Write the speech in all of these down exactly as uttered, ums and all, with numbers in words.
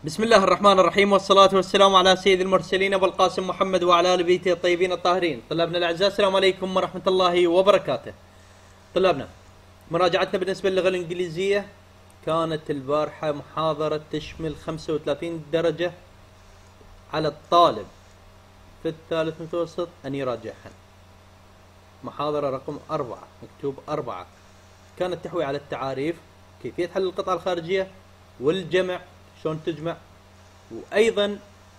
بسم الله الرحمن الرحيم، والصلاة والسلام على سيد المرسلين أبو القاسم محمد وعلى آل بيته الطيبين الطاهرين. طلابنا الأعزاء، السلام عليكم ورحمة الله وبركاته. طلابنا، مراجعتنا بالنسبة للغة الإنجليزية كانت البارحة محاضرة تشمل خمسة وثلاثين درجة على الطالب في الثالث متوسط أن يراجعها. محاضرة رقم أربعة، مكتوب أربعة، كانت تحوي على التعاريف، كيفية حل القطعة الخارجية، والجمع، شلون تجمع، وايضا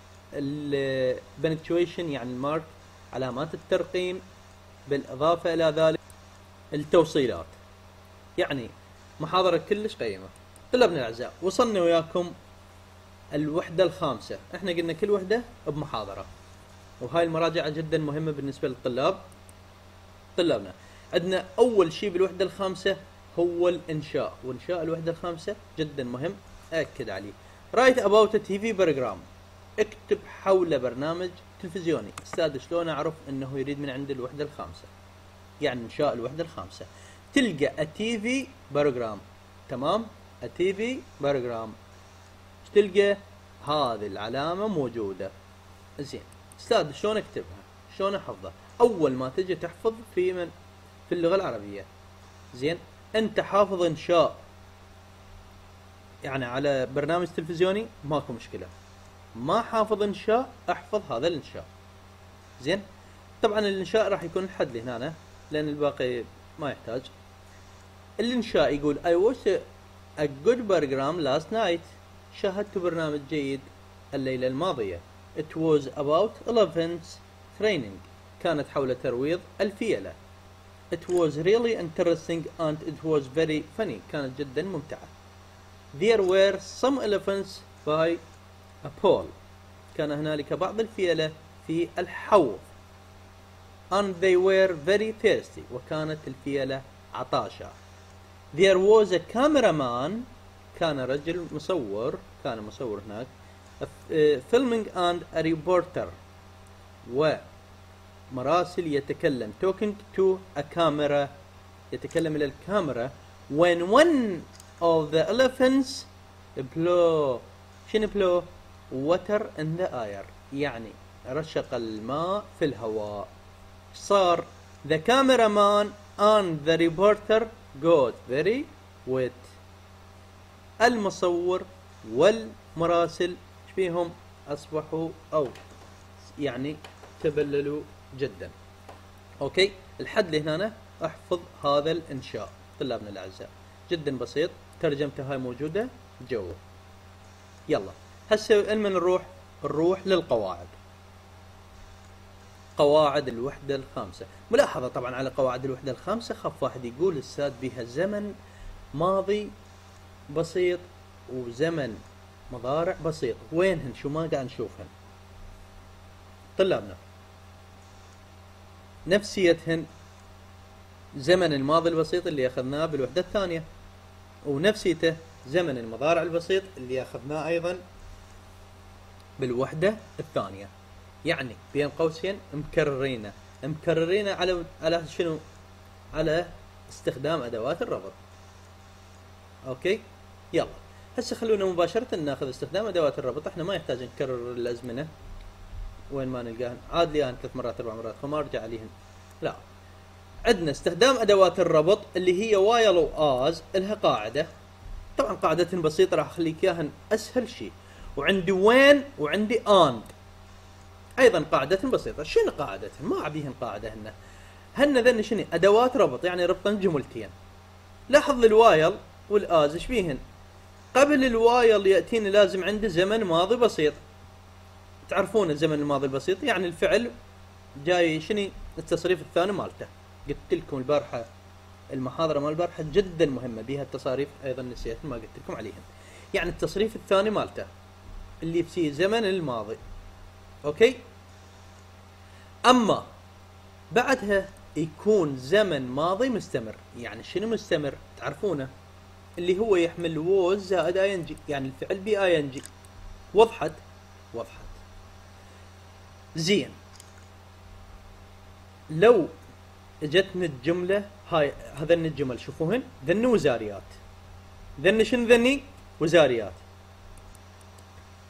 البنكتويشن يعني المارك، علامات الترقيم، بالاضافه الى ذلك التوصيلات. يعني محاضره كلش قيمه. طلابنا الاعزاء، وصلنا وياكم الوحده الخامسه، احنا قلنا كل وحده بمحاضره، وهاي المراجعه جدا مهمه بالنسبه للطلاب. طلابنا، عندنا اول شيء بالوحده الخامسه هو الانشاء، وانشاء الوحده الخامسه جدا مهم، اكد عليه. رايت اباوت تي في بروجرام، اكتب حول برنامج تلفزيوني. استاذ شلون اعرف انه يريد من عند الوحده الخامسه؟ يعني انشاء الوحده الخامسه تلقى التي في بروجرام، تمام؟ التي في بروجرام تلقى هذه العلامه موجوده. زين، استاذ شلون اكتبها؟ شلون احفظها؟ اول ما تجي تحفظ في من في اللغه العربيه، زين، انت حافظ انشاء يعني على برنامج تلفزيوني ماكو مشكله، ما حافظ انشاء احفظ هذا الانشاء. زين، طبعا الانشاء راح يكون الحد هنا لان الباقي ما يحتاج. الانشاء يقول I watched a good program last night، شاهدت برنامج جيد الليله الماضيه. It was about elephants training، كانت حول ترويض الفيلة. It was really interesting and it was very funny، كانت جدا ممتعة. There were some elephants by a pool، كان هنالك بعض الفيلة في الحوض. And they were very thirsty، وكانت الفيلة عطاشة. There was a cameraman، كان رجل مصور، كان مصور هناك. Filming and a reporter، ومراسل يتكلم. Talking to a camera، يتكلم إلى الكاميرا. When one of the elephants blow، شنو blow؟ water in the air، يعني رشق الماء في الهواء. صار the cameraman and the reporter got very wet، المصور والمراسل فيهم أصبحوا أو يعني تبللوا جدا. أوكي، الحد لهنا احفظ هذا الإنشاء. طلابنا الأعزاء، جدا بسيط، ترجمته هاي موجودة جوا. يلا هسه من نروح نروح للقواعد. قواعد الوحدة الخامسة، ملاحظة طبعا على قواعد الوحدة الخامسة. خف واحد يقول الأستاذ بها زمن ماضي بسيط وزمن مضارع بسيط، وينهن؟ شو ما قاعد نشوفهن؟ طلابنا، نفسيتهن زمن الماضي البسيط اللي أخذناه بالوحدة الثانية، ونفسيته زمن المضارع البسيط اللي أخذناه أيضا بالوحدة الثانية. يعني بين قوسين مكررين مكررين على على شنو؟ على استخدام أدوات الربط. أوكي، يلا هسه خلونا مباشرة ناخذ استخدام أدوات الربط. احنا ما يحتاج نكرر الأزمنة، وين ما نلقاهن عاد ليهن ثلاث مرات أربع مرات فما أرجع عليهن، لا. عندنا استخدام أدوات الربط اللي هي وايل وآز، لها قاعدة. طبعا قاعدة بسيطة راح أخليك إياهن أسهل شيء. وعندي وين وعندي آند، أيضا قاعدة بسيطة. شنو قاعدة؟ ما أبيهن قاعدة هن هن ذن شنو؟ أدوات ربط، يعني ربطن جملتين. لاحظ الوايل والآز ايش بيهن؟ قبل الوايل يأتيني لازم عنده زمن ماضي بسيط. تعرفون الزمن الماضي البسيط يعني الفعل جاي شنو؟ التصريف الثاني مالته. قلت لكم البارحة المحاضرة مال البارحة جدا مهمة، بيها التصاريف أيضا نسيت ما قلت لكم عليهم. يعني التصريف الثاني مالته اللي في زمن الماضي. أوكي، أما بعدها يكون زمن ماضي مستمر. يعني شنو مستمر؟ تعرفونه اللي هو يحمل ووز زائد اي ان جي، يعني الفعل بي اي ان جي. وضحت؟ وضحت. زين، لو اجتنا الجملة هاي، هذن الجمل شوفوهن، ذن وزاريات. ذن شنو ذني؟ وزاريات.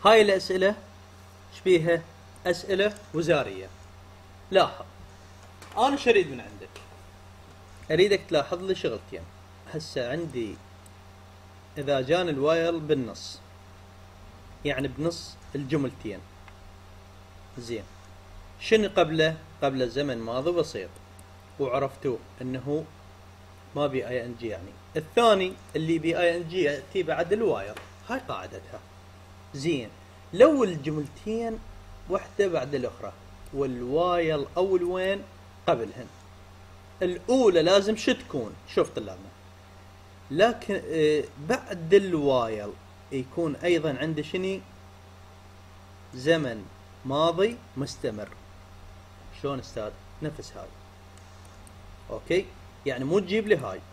هاي الأسئلة شبيها أسئلة وزارية. لاحظ أنا شو أريد من عندك؟ أريدك تلاحظ لي شغلتين. هسه عندي إذا جان الوايل بالنص، يعني بنص الجملتين، زين، شنو قبله؟ قبله زمن ماضي بسيط، وعرفتوه انه ما بي اي ان جي. يعني الثاني اللي بي اي ان جي ياتي بعد الوايل، هاي قاعدتها. زين، لو الجملتين واحدة بعد الاخرى والوايل او الوين قبلهن، الاولى لازم شو تكون؟ شوف طلابنا، لكن اه بعد الوايل يكون ايضا عندي شني؟ زمن ماضي مستمر. شلون استاذ؟ نفس هاي. اوكي، يعني مو تجيب لي هاي.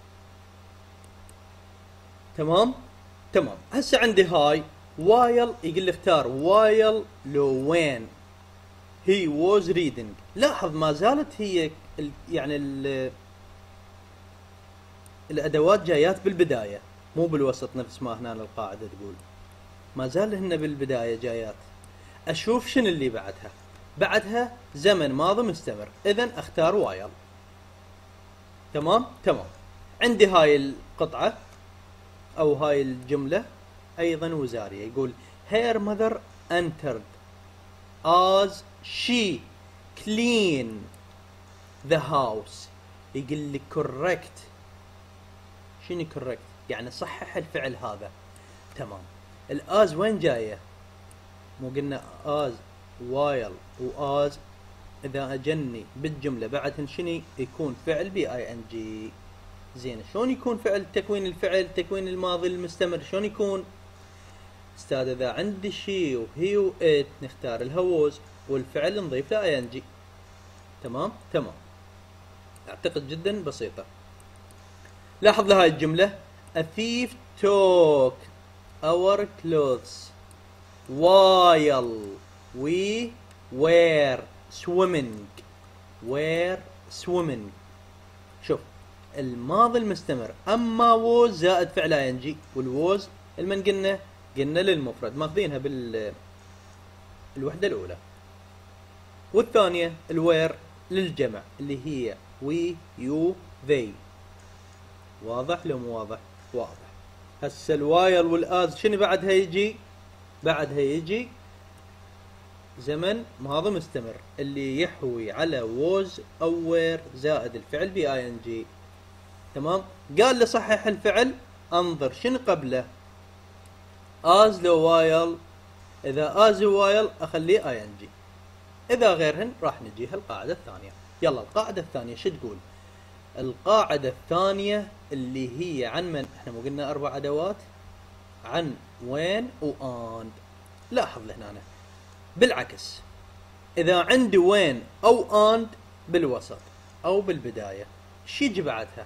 تمام تمام. هسه عندي هاي وايل، يقول لي اختار وايل لو وين هي ووز ريدنج. لاحظ ما زالت هي ال يعني ال الادوات جايات بالبدايه مو بالوسط، نفس ما هنا القاعده تقول. ما زال هن بالبدايه جايات. اشوف شنو اللي بعدها. بعدها زمن ماضي مستمر، اذا اختار وايل. تمام تمام. عندي هاي القطعة او هاي الجملة ايضا وزارية. يقول her mother entered as she cleaned the house. يقول لي correct. شنو correct؟ يعني صحح الفعل هذا. تمام. الاز وين جاية؟ مو قلنا as while و as اذا اجني بالجملة بعدهن شنو يكون؟ فعل بي اي ان جي. زين، شلون يكون فعل؟ تكوين الفعل، تكوين الماضي المستمر شلون يكون؟ استاذ اذا عندي شي وهي وات نختار الهوز والفعل نضيف له اي ان جي. تمام تمام. اعتقد جدا بسيطة. لاحظ لهاي الجملة a thief took our clothes while we were swimming. were swimming. شوف الماضي المستمر، اما ووز زائد فعل اي ان جي، والووز المن قلنا قلنا للمفرد ماخذينها بال الوحده الاولى، والثانيه الوير للجمع اللي هي وي يو ذي. واضح لو مو واضح؟ واضح. هسه الوايل والاز شنو بعدها يجي؟ بعدها يجي زمن ماضي مستمر اللي يحوي على ووز او وير زائد الفعل بي اي ان جي. تمام. قال لي صحح الفعل، انظر شنو قبله. از لو وايل، اذا از وايل اخليه اي ان جي، اذا غيرهن راح نجيها القاعده الثانيه. يلا القاعده الثانيه شو تقول؟ القاعده الثانيه اللي هي عن من؟ احنا مو قلنا اربع ادوات؟ عن وين واند. لاحظ هنا بالعكس، اذا عندي وين او اند بالوسط او بالبدايه شو يجي بعدها؟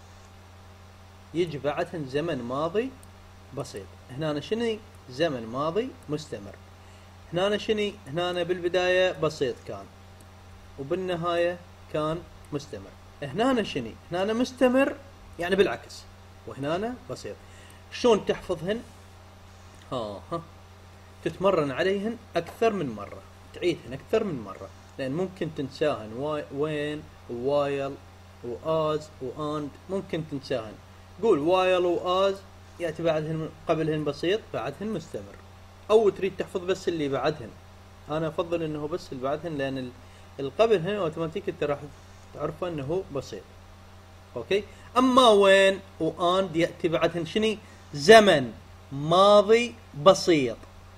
يجي بعدهن زمن ماضي بسيط. هنا شنو؟ زمن ماضي مستمر. هنا شنو؟ هنا بالبدايه بسيط كان وبالنهايه كان مستمر. هنا شنو؟ هنا مستمر يعني بالعكس، وهنا بسيط. شلون تحفظهن؟ ها ها تتمرن عليهن اكثر من مره، تعيدهن اكثر من مره، لان ممكن تنساهن. واي وين ووايل واز واند ممكن تنساهن. قول وايل واز ياتي بعدهن قبلهن بسيط، بعدهن مستمر، او تريد تحفظ بس اللي بعدهن. انا افضل انه بس اللي بعدهن، لان القبلهن اوتوماتيك انت راح تعرفه انه بسيط. اوكي. اما وين واند ياتي بعدهن شنو؟ زمن ماضي بسيط.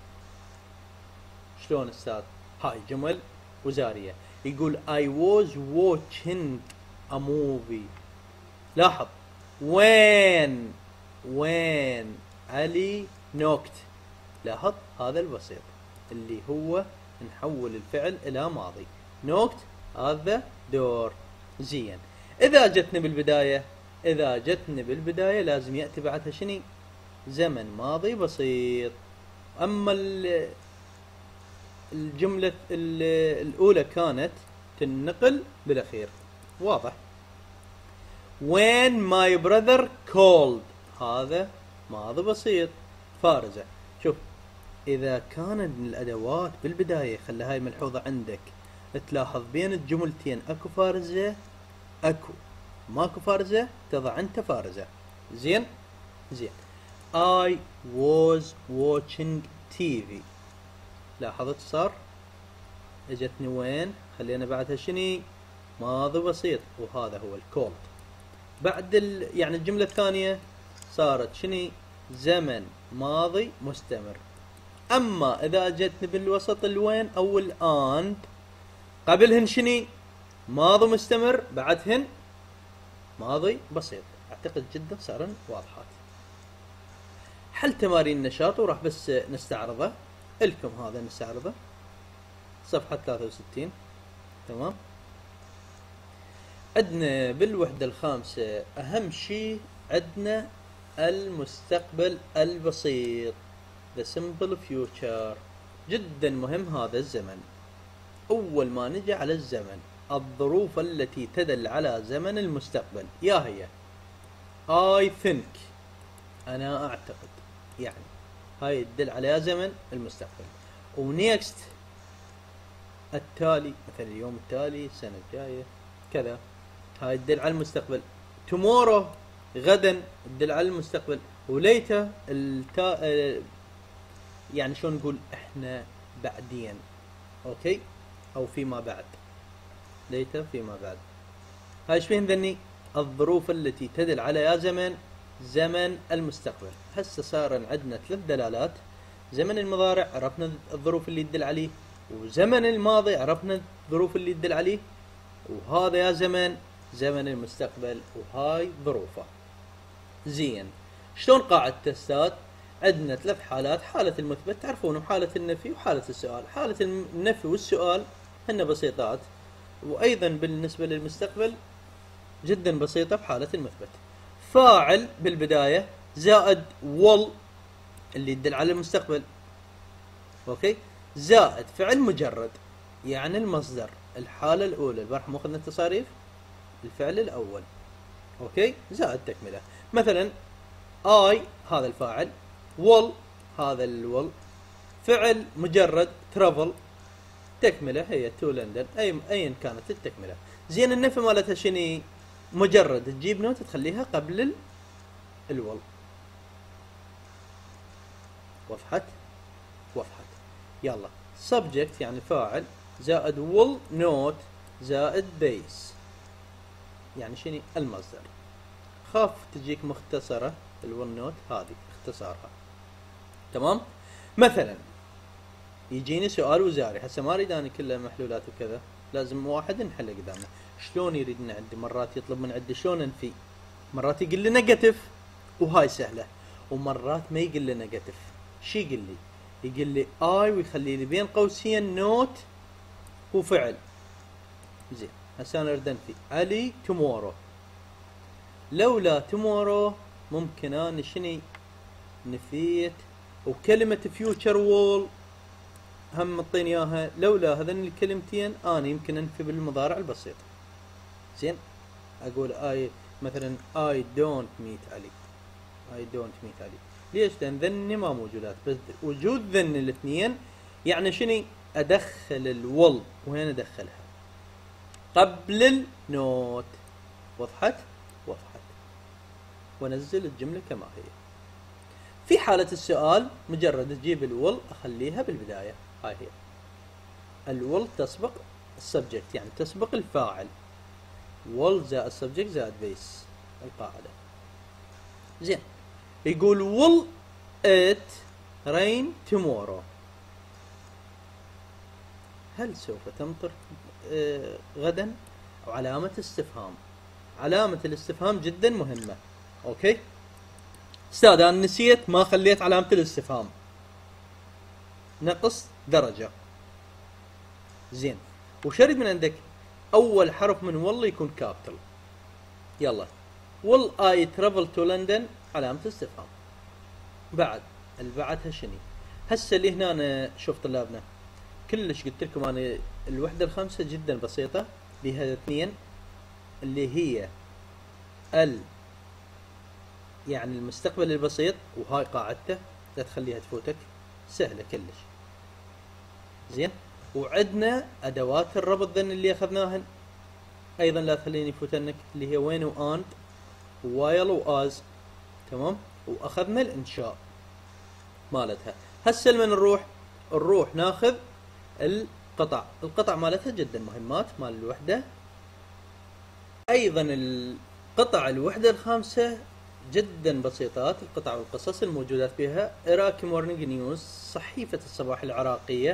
شلون استاذ؟ هاي جمل وزارية. يقول I was watching a movie. لاحظ وين وين علي knocked. لاحظ هذا البسيط اللي هو نحول الفعل الى ماضي. knocked هذا دور. زين، اذا جتني بالبداية اذا جتني بالبداية لازم يأتي بعدها شنو؟ زمن ماضي بسيط. اما الجملة الاولى كانت تنقل بالاخير. واضح؟ when my brother called هذا ماضي بسيط. فارزة. شوف إذا كان الأدوات بالبداية، خلي هاي ملحوظة عندك، تلاحظ بين الجملتين أكو فارزة، أكو ماكو فارزة، تضع أنت فارزة. زين زين. I was watching تي في. لاحظت صار اجتني وين؟ خلينا بعدها شني؟ ماضي بسيط، وهذا هو الكولد. بعد ال... يعني الجملة الثانية صارت شني؟ زمن ماضي مستمر. اما اذا اجتني بالوسط الوين او الان، قبلهن شني؟ ماضي مستمر، بعدهن ماضي بسيط. اعتقد جدا صارن واضحات. حل تمارين النشاط وراح بس نستعرضه لكم. هذا نستعرضه صفحة ثلاثة وستين. تمام. عندنا بالوحدة الخامسة أهم شيء عندنا المستقبل البسيط، the simple future. جدا مهم هذا الزمن. أول ما نجي على الزمن، الظروف التي تدل على زمن المستقبل يا هي I think، أنا أعتقد، يعني هاي تدل على زمن المستقبل. ونيكست التالي، مثلا اليوم التالي، السنة الجاية، كذا، هاي تدل على المستقبل. tomorrow غدا تدل على المستقبل. وليتر التا... يعني شلون نقول احنا بعدين، اوكي، او فيما بعد، ليتر فيما بعد. هاي ايش فيهم ذني؟ الظروف التي تدل على يا زمن زمن المستقبل. هسه صار عندنا ثلاث دلالات. زمن المضارع عرفنا الظروف اللي تدل عليه، وزمن الماضي عرفنا الظروف اللي تدل عليه، وهذا يا زمن زمن المستقبل وهاي ظروفه. زين. شلون قاعدة تستات؟ عندنا ثلاث حالات، حالة المثبت تعرفون، وحالة النفي، وحالة السؤال. حالة النفي والسؤال هن بسيطات، وايضا بالنسبة للمستقبل جدا بسيطة بحالة المثبت. فاعل بالبداية زائد will اللي يدل على المستقبل، اوكي، زائد فعل مجرد يعني المصدر. الحالة الأولى البارحة مو أخذنا التصاريف، الفعل الأول، اوكي، زائد تكملة. مثلا I هذا الفاعل، will هذا الول، فعل مجرد travel، تكملة هي to London، أي أيا كانت التكملة. زين. النفي مالتها شني؟ مجرد تجيب نوت تخليها قبل ال الول. وضحت؟ وضحت. يلا. subject يعني فاعل زائد will نوت زائد base يعني شني؟ المصدر. خاف تجيك مختصرة الول نوت، هذه اختصارها. تمام. مثلا يجيني سؤال وزاري، هسه ما اريد انا كله محلولات وكذا، لازم واحد نحله قدامنا. شلون يريد نعدي؟ مرات يطلب من عندي شلون ننفي، مرات يقول لي نيجاتيف وهاي سهله، ومرات ما يقول لي نيجاتيف. شي يقول لي؟ يقول لي اي ويخلي لي بين قوسين نوت وفعل. زين. هسه انا اريد انفي علي تومورو. لولا تومورو ممكن انا شني نفيت، وكلمة فيوتشر وول هم مطين اياها. لولا هذين الكلمتين انا يمكن انفي بالمضارع البسيط. زين. اقول اي مثلا I don't meet علي، I don't meet علي. ليش؟ لان ذني ما موجودات، بس وجود ذن الاثنين يعني شني؟ ادخل الول، وين ادخلها؟ قبل النوت. وضحت؟ وضحت. ونزل الجملة كما هي. في حالة السؤال مجرد تجيب الول اخليها بالبداية. هاي هي الول تسبق السبجكت، يعني تسبق الفاعل. will زائد subject زائد base القاعدة. زين. يقول will it rain tomorrow؟ هل سوف تمطر آه غدا؟ أو علامة استفهام. علامة الاستفهام جدا مهمة. اوكي. استاذ انا نسيت ما خليت علامة الاستفهام، نقص درجة. زين. وشرد من عندك اول حرف من والله يكون كابيتال. يلا. will I travel to London علامة استفهام. بعد اللي بعدها شني؟ هسه اللي هنا أنا شوف طلابنا كلش قلت لكم انا الوحدة الخامسة جدا بسيطة، بها اثنين اللي هي ال يعني المستقبل البسيط، وهاي قاعدته لا تخليها تفوتك، سهلة كلش. زين، وعندنا ادوات الربط ذن اللي اخذناهن ايضا لا تخليني يفوتنك، اللي هي وين واند ووايل واز. تمام، واخذنا الانشاء مالتها. هسه لمن نروح نروح ناخذ القطع. القطع مالتها جدا مهمات مال الوحدة. ايضا القطع الوحدة الخامسة جدا بسيطات، القطع والقصص الموجودات فيها. إراكي مورنينج نيوز، صحيفة الصباح العراقية.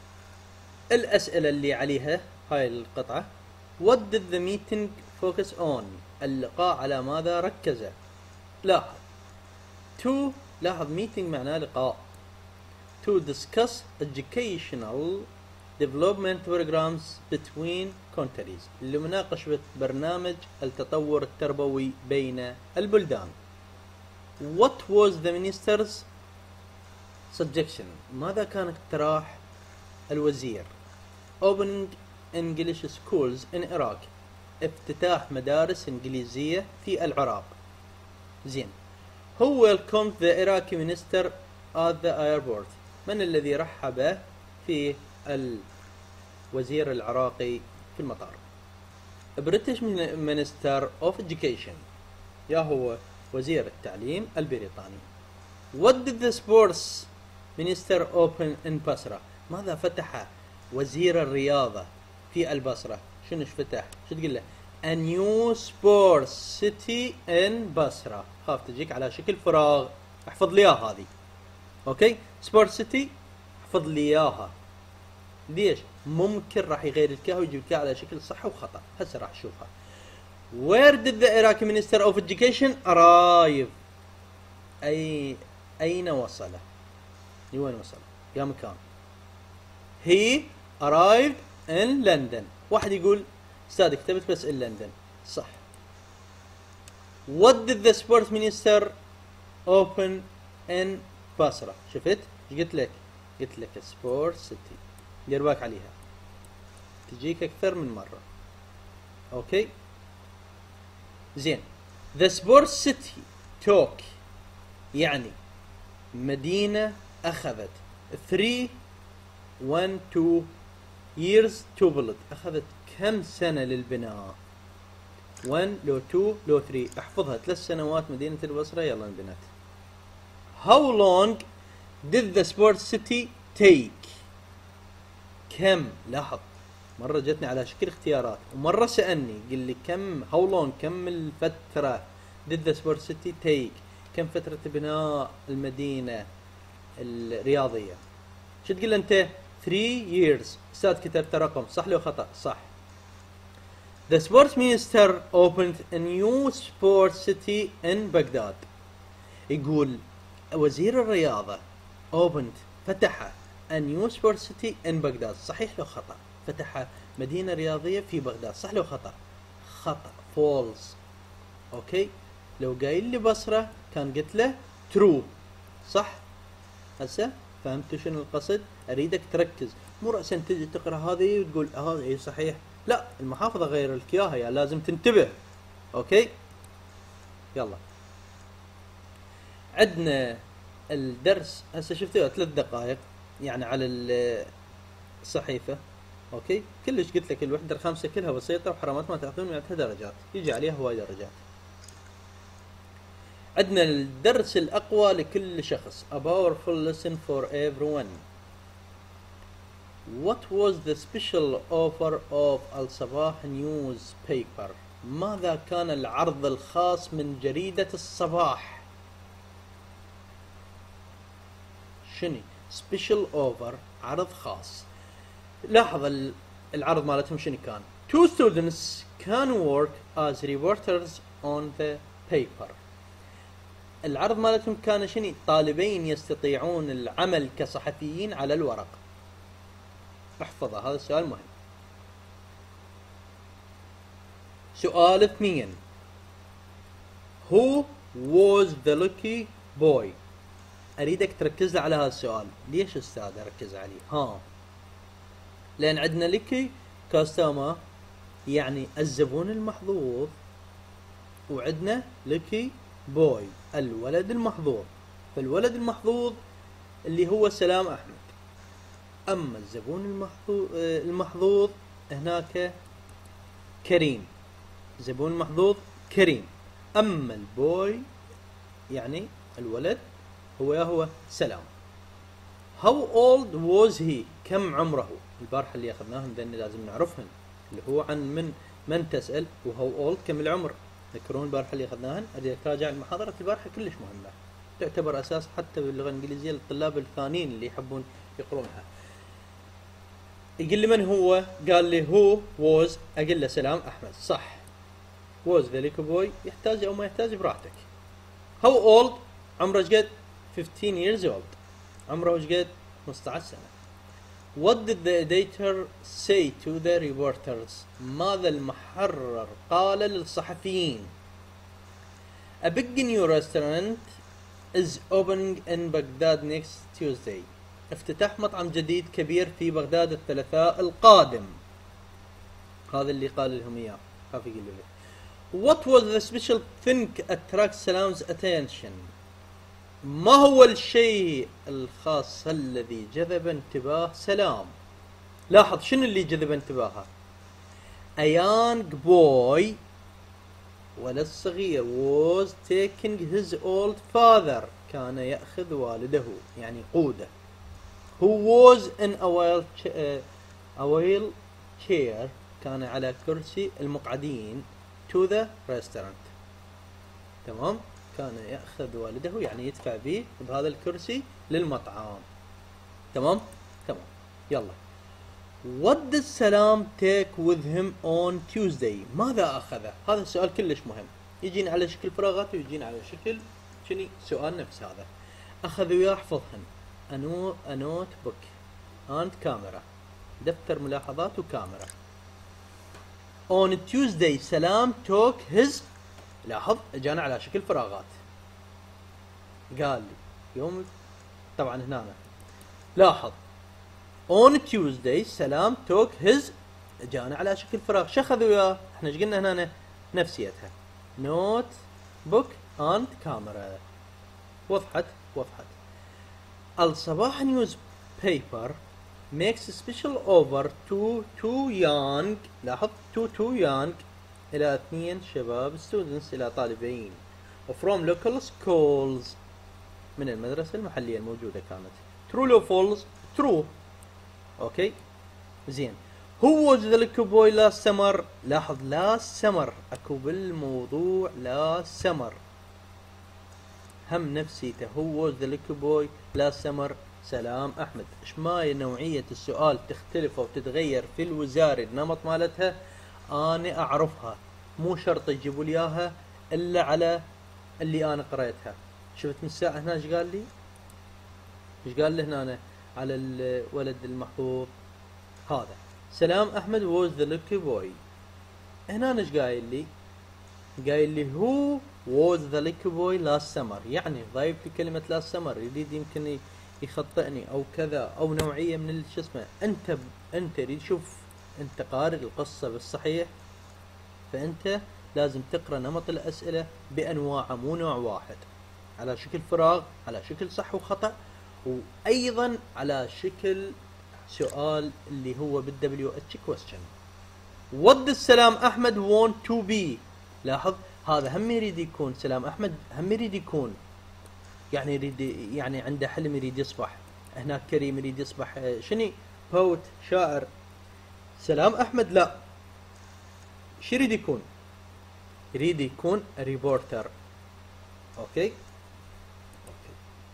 الأسئلة اللي عليها هاي القطعة. What did the meeting focus on؟ اللقاء على ماذا ركز؟ لاحظ to، لاحظ meeting معناه لقاء. To discuss educational development programs between countries، لمناقشة برنامج التطور التربوي بين البلدان. What was the minister's suggestion؟ ماذا كان اقتراح الوزير؟ Opening English schools in Iraq، افتتاح مدارس انجليزية في العراق. زين. Who welcomed the Iraqi minister at the airport؟ من الذي رحب في الوزير العراقي في المطار؟ British Minister of Education، يا هو وزير التعليم البريطاني. What did the sports minister open in Basra؟ ماذا فتح وزير الرياضة في البصرة؟ شنو فتح؟ شو تقول له؟ A new sports city in Basra. خاف تجيك على شكل فراغ، احفظ لي اياها هذه. اوكي، سبورت سيتي احفظ لي اياها. ليش؟ ممكن راح يغير لك اياها ويجيب لك على شكل صح وخطأ، هسه راح تشوفها. Where did the Iraqi Minister of Education arrive؟ اي اين وصل؟ لوين وصل؟ يا مكان. He arrived in London. واحد يقول استاذ كتبت بس in London، صح. What did the sports minister open in Basra؟ شفت؟ ايش قلت لك؟ قلت لك سبورت سيتي، دير بالك عليها تجيك اكثر من مرة. اوكي زين. The sports city took، يعني مدينة اخذت three one two years to build، اخذت كم سنة للبناء؟ one لو two لو three، احفظها ثلاث سنوات مدينة البصرة يلا انبنت. How long did the sports city take؟ كم، لاحظ مرة جتني على شكل اختيارات ومرة سألني قل لي كم، how long كم الفترة did the sports city take، كم فترة بناء المدينة الرياضية. شو تقول انت؟ three years. استاذ كتبت رقم صح لو خطأ؟ صح. The sports minister opened a new sports city in Baghdad. يقول وزير الرياضة opened فتح a new sports city in Baghdad، صحيح لو خطأ؟ فتح مدينة رياضية في بغداد، صح لو خطأ؟ خطأ، false. اوكي، لو قايل لي بصرة كان قلت له true، صح؟ هسه فهمتوا شنو القصد؟ اريدك تركز، مو رأسا تجي تقرا هذه وتقول هذا اي صحيح، لا، المحافظة غير لك اياها، يا لازم تنتبه. اوكي يلا عندنا الدرس هسه شفتوه ثلاث دقائق يعني على الصحيفة. اوكي كلش قلت لك الوحدة الخامسة كلها بسيطة وحرامات ما تاخذون مئة درجات، يجي عليها هواي درجات. عندنا الدرس الأقوى لكل شخص، a powerful lesson for everyone. What was the special offer of الصباح newspaper؟ ماذا كان العرض الخاص من جريدة الصباح؟ شنو special offer؟ عرض خاص. لاحظ العرض مالتهم شنو كان؟ Two students can work as reporters on the paper. العرض مالتهم كان شنو؟ طالبين يستطيعون العمل كصحفيين على الورق. احفظها، هذا السؤال مهم. سؤال اثنين. Who was the lucky boy؟ اريدك تركز على هذا السؤال. ليش استاذ اركز عليه؟ ها لان عندنا لكي كاستمر يعني الزبون المحظوظ، وعندنا لكي بوي الولد المحظوظ. فالولد المحظوظ اللي هو سلام أحمد. أما الزبون المحظوظ المحظوظ هناك كريم، زبون محظوظ كريم. أما البوي يعني الولد هو يا هو سلام. How old was he؟ كم عمره؟ البارحة اللي أخذناهم ذن لازم نعرفهن، اللي هو عن من من تسأل، و how old كم العمر. تذكرون البارحة اللي أخذناهن؟ أريد أراجع المحاضرة البارحة كلش مهمة، تعتبر أساس حتى باللغة الإنجليزية للطلاب الثانيين اللي يحبون يقرونها. يقول لي من هو؟ قال لي هو was، أقول له سلام أحمد. صح. was the little boy يحتاج أو ما يحتاج براحتك. how old عمره ايش قد؟ fifteen years old. عمره ايش قد؟ خمسة عشر سنة. what did the editor say to the reporters؟ ماذا المحرر قال للصحفيين؟ a big new restaurant is opening in Baghdad next Tuesday. افتتاح مطعم جديد كبير في بغداد الثلاثاء القادم. هذا اللي قال لهم اياه. خاف يقول لي what was the special thing attract سلام's attention؟ ما هو الشيء الخاص الذي جذب انتباه سلام؟ لاحظ شنو اللي جذب انتباهه. a young boy، ولد صغير، was taking his old father، كان يأخذ والده يعني قوده، who was in a wheelchair, a wheelchair، كان على كرسي المقعدين، to the restaurant. تمام؟ كان يأخذ والده يعني يدفع به بهذا الكرسي للمطعم. تمام؟ تمام. يلا. What did سلام take with him on Tuesday؟ ماذا أخذه؟ هذا السؤال كلش مهم. يجينا على شكل فراغات ويجينا على شكل شني سؤال نفس هذا. أخذ وياه احفظهن. a notebook and كاميرا. دفتر ملاحظات وكاميرا. on Tuesday سلام took his، لاحظ اجانا على شكل فراغات. قال لي يوم، طبعا هنا لاحظ on Tuesday سلام took his، اجانا على شكل فراغ. شو اخذ وياه؟ احنا ايش قلنا هنا؟ نفسيتها note book and camera. وضحت؟ وضحت. الصباح نيوز بيبر makes special offer to two young، لاحظ to two young، إلى اثنين شباب students، إلى طالبين from local schools، من المدرسة المحلية الموجودة كانت. true or false؟ true. أوكي زين. who was the little boy last summer؟ لاحظ last summer أكو بالموضوع last summer هم نفسيته. who was the little boy last summer؟ سلام أحمد. إيش ما نوعية السؤال تختلف أو تتغير في الوزارة النمط مالتها أنا أعرفها، مو شرط يجيبوا لي إياها إلا على اللي أنا قرأتها. شفت من الساعة هنا إيش قال لي؟ إيش قال لي هنا أنا على الولد المحظوظ هذا؟ سلام أحمد was the little boy. هنا إيش قايل لي؟ قايل لي who was the little boy last summer، يعني ضايف لي كلمة last summer، يريد يمكن يخطئني أو كذا أو نوعية من شو اسمه. أنت ب... أنت تريد شوف، أنت قارئ القصة بالصحيح، فأنت لازم تقرأ نمط الأسئلة بأنواعها مو نوع واحد، على شكل فراغ، على شكل صح وخطأ، وأيضا على شكل سؤال اللي هو بالدبليو اتش question. What does سلام أحمد want to be؟ لاحظ هذا هم يريد يكون، سلام أحمد هم يريد يكون، يعني يريد يعني عنده حلم يريد يصبح. هناك كريم يريد يصبح شني؟ بوت، شاعر. سلام أحمد لا، شو يريد يكون؟ يريد يكون ريبورتر. أوكي؟ أوكي.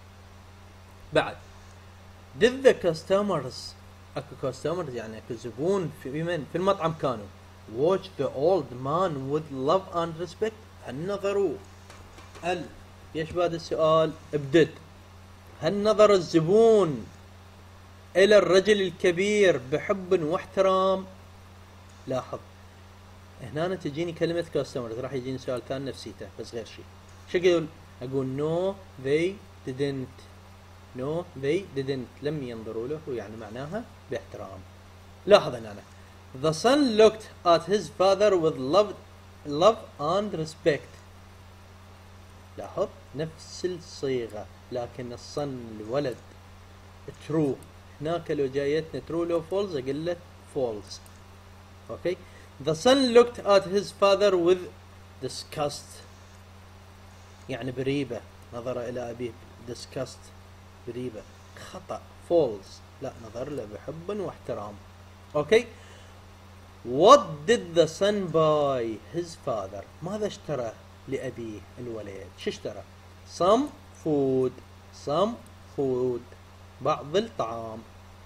بعد did the customers، اكو customers يعني اكو زبون في من في المطعم كانوا watch the old man with love and respect، هل نظروا هل ايش بعد السؤال؟ ابدد. هل نظر الزبون الى الرجل الكبير بحب واحترام؟ لاحظ هنا تجيني كلمة customers، راح يجيني سؤال ثاني نفسيته بس غير شيء. شو اقول؟ اقول no they didn't، no they didn't، لم ينظروا له، يعني معناها باحترام. لاحظ هنا the son looked at his father with love love and respect. لاحظ نفس الصيغة، لكن الصن الولد true. هناك لو جايتنا true لو false اقول له false. اوكي. The son looked at his father with disgust. يعني بريبة، نظر إلى أبيه disgust بريبة. خطأ false. لا، نظر له بحب واحترام. اوكي. What did the son buy his father؟ ماذا اشترى لأبيه الولد؟ شو اشترى؟ some food. some food. بعض الطعام.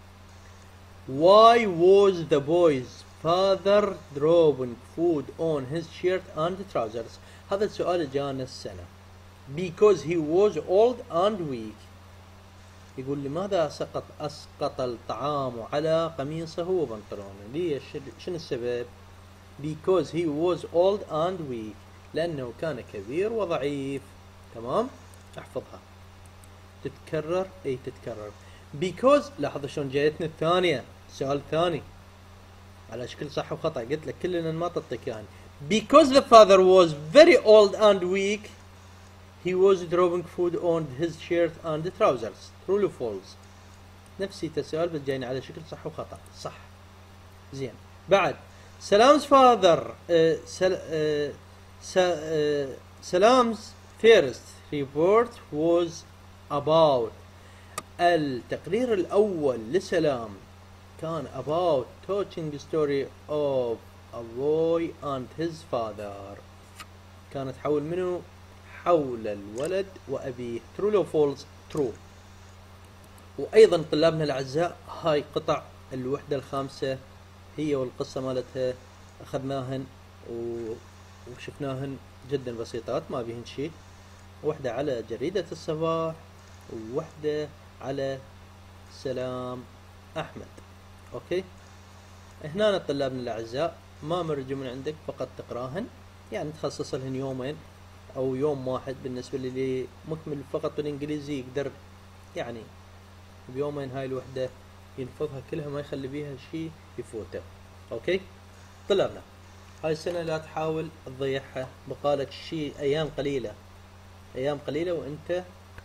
Why was the boy's father dropping food on his shirt and trousers؟ هذا السؤال جانا السنة. Because he was old and weak. يقول لماذا سقط أسقط الطعام على قميصه وبنطلونه؟ ليش؟ شنو السبب؟ Because he was old and weak. لأنه كان كبير وضعيف. تمام؟ احفظها. تتكرر؟ اي تتكرر. Because لاحظ شلون جايتنا الثانية، السؤال الثاني على شكل صح وخطأ، قلت لك كل الأنماط تعطيك يعني. Because the father was very old and weak, he was dropping food on his shirt and trousers. True or false؟ نفسي السؤال بس جاينا على شكل صح وخطأ. صح. زين. بعد سلام's father uh, سل, uh, س, uh, سلام's first report was about. التقرير الأول لسلام كان about touching story of a boy and his father. كانت حول منه؟ حول الولد وأبيه. True or false؟ True. وأيضا طلابنا الأعزاء، هاي قطع الوحدة الخامسة هي والقصة مالتها أخذناهن وشفناهن جدا بسيطات ما بيهن شيء. وحدة على جريدة الصباح ووحدة على سلام أحمد. أوكي. هنا طلابنا الأعزاء ما مرجو من عندك فقط تقراهن، يعني تخصص لهن يومين أو يوم واحد. بالنسبة للي مكمل فقط بالإنجليزي يقدر يعني بيومين هاي الوحدة ينفذها كلها، ما يخلي بيها شيء يفوته. أوكي. طلابنا هاي السنة لا تحاول تضيعها، بقالك شيء أيام قليلة، أيام قليلة وأنت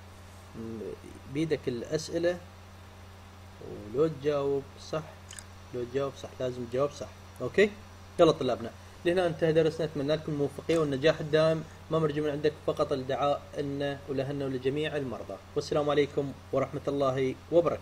بيدك الأسئلة، ولو تجاوب صح لو تجاوب صح لازم تجاوب صح. أوكي. يلا طلابنا، لهنا انتهى درسنا. أتمنى لكم الموفقية والنجاح الدائم. ما مرجو من عندك فقط الدعاء لنا ولهن ولجميع المرضى. والسلام عليكم ورحمة الله وبركاته.